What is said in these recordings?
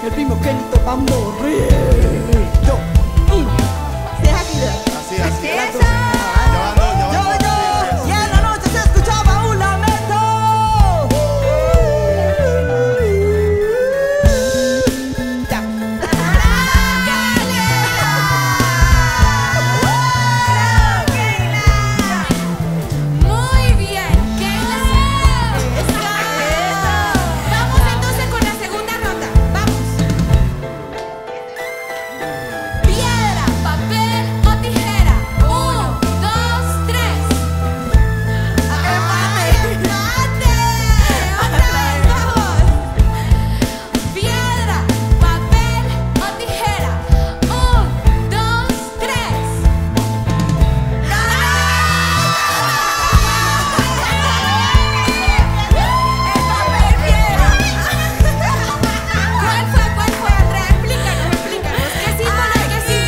el primogénito va a morir. Yo. Sí, es aquí. Así, así. Eso. Y en la noche se escuchaba un lamento. Ya. Muy bien, Keila. Vamos entonces con la segunda ronda. Vamos. Piedra, papel o tijera. 1, 2, 3. ¡Empate! Otra vez, vamos. Piedra, papel o tijera. 1, 2, 3. ¿Cuál fue, Andrea? Explícanos. ¿Qué símbolo?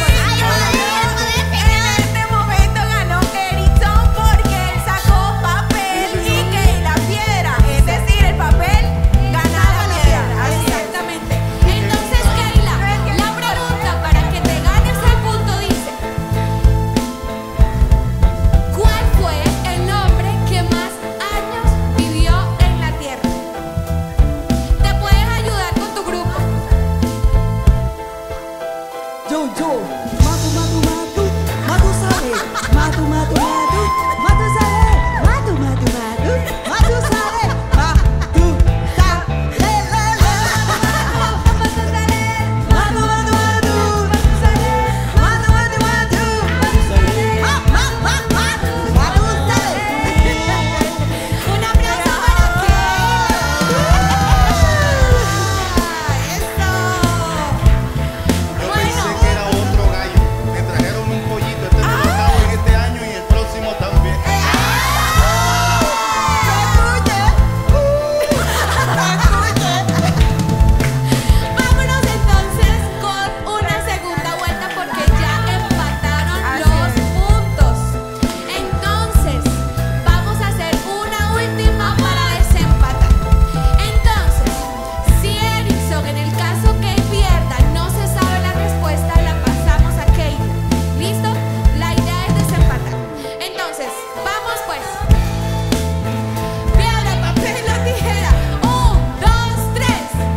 En este momento ganó Erickson porque él sacó papel y Keila piedra. Es decir, el papel gana la piedra. Exactamente. Entonces, Keila, la pregunta para que te ganes el punto dice: ¿cuál fue el hombre que más años vivió en la tierra? ¿Te puedes ayudar con tu grupo? Yo, matu, matu, matu, matu sale, matu, matu, matu, matu sale, matu, matu, matu, matu sale, matu, sale, matu, matu, matu, matu, matu, matu, matu sale. Un aplauso para Keila. Yo pensé que era otro gallo. Me trajeron un pollito. Este me lo acabo en este año y el próximo también. Vámonos entonces con una segunda vuelta porque ya empataron los puntos. Entonces, vamos a hacer una última para desempatar. Entonces, si Erickson, en el caso que pierda, no se sabe la respuesta, la pasamos a Keila. ¿Listo? La idea es desempatar. Entonces, vamos pues. Piedra, papel o tijera. 1, 2, 3.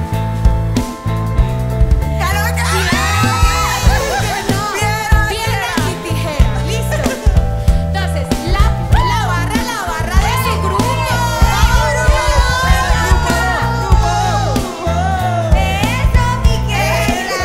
Piedra y tijera. Listo. Entonces, la barra de su grupo. Eso, Miquela.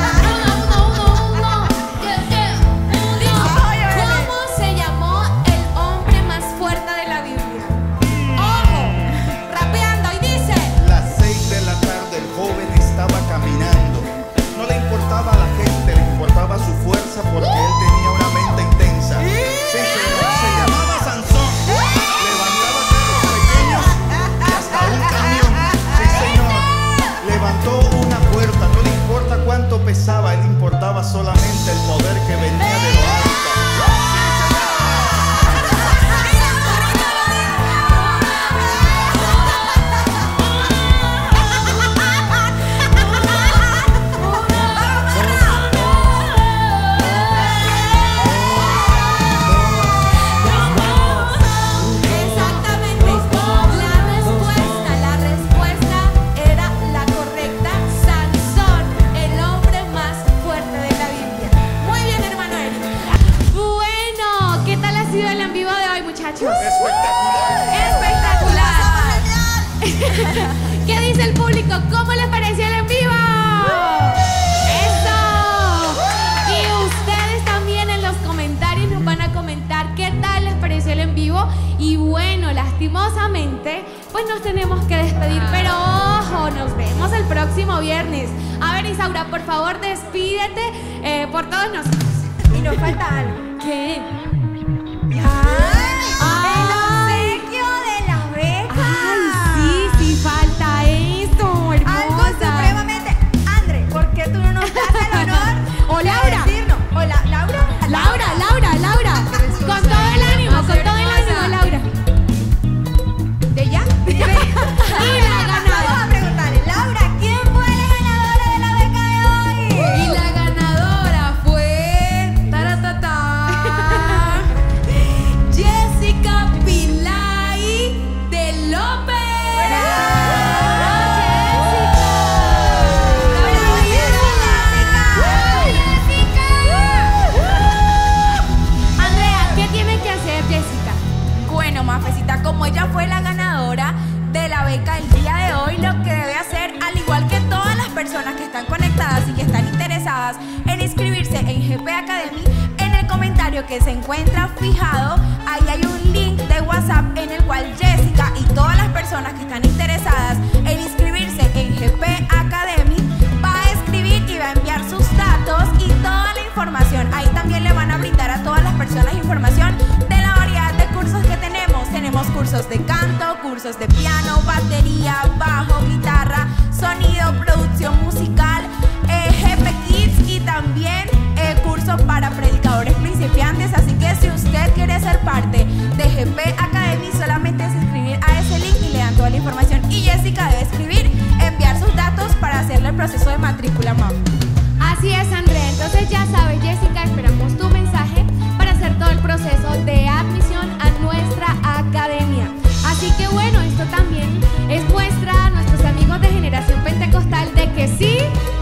¿Cómo se llamó el hombre más fuerte de la Biblia? Ojo, rapeando y dice: Las 6 de la tarde el joven estaba caminando. No le importaba a la gente, le importaba su fuerza porque él tenía una mente intensa. Sí, señor, se llamaba Sansón. Levantaba carros pequeños y hasta un camión. Sí, señor. Levantó una puerta, no le importa cuánto pesaba, él importaba solamente el poder que venía de lo alto. exactamente la respuesta era la correcta. Sansón, el hombre más fuerte de la Biblia. Muy bien, hermano Eric. Bueno, ¿qué tal ha sido el en vivo de hoy, muchachos? Espectacular. ¿Qué dice el público? ¿Cómo les pareció el en vivo? ¡Eso! Y ustedes también en los comentarios nos van a comentar qué tal les pareció el en vivo. Y bueno, lastimosamente, pues nos tenemos que despedir. Pero ojo, nos vemos el próximo viernes. A ver, Isaura, por favor, despídete por todos nosotros. Y nos falta algo. ¿Qué? El obsequio de la beca. Ay, sí, falta esto, hermosa. Algo supremamente. André, ¿por qué tú no nos das el honor? O Laura. De decirnos? O Laura. Laura. Con todo el ánimo, Laura. ¿De ella? Y la ganadora. Vamos a preguntarle, Laura, ¿quién fue la ganadora de la conectadas y que están interesadas en inscribirse en GP Academy, en el comentario que se encuentra fijado, ahí hay un link de WhatsApp en el cual Jessica y todas las personas que están interesadas en inscribirse en GP Academy va a escribir y va a enviar sus datos y toda la información. Ahí también le van a brindar a todas las personas información de la variedad de cursos que tenemos. Tenemos cursos de canto, cursos de piano, batería, bajo, guitarra, sonido, producción musical, GP Kids y también cursos para predicadores principiantes. Así que si usted quiere ser parte de GP Academy, solamente es escribir a ese link y le dan toda la información. Y Jessica debe escribir, enviar sus datos para hacerle el proceso de matrícula, mamá. Así es, Andrea. Entonces ya sabes, Jessica, esperamos tu mensaje para hacer todo el proceso de admisión a nuestra academia. Así que bueno, esto también es muestra a nuestros amigos de Generación Pentecostal de que sí